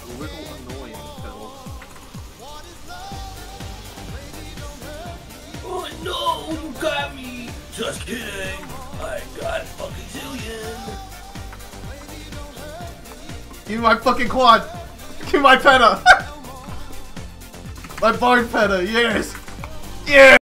A little annoying, Phil. Oh no, you got me! Just kidding! I got fucking zillion! Give me my fucking quad! Give me my Penta! My barn Penta, yes! Yeah!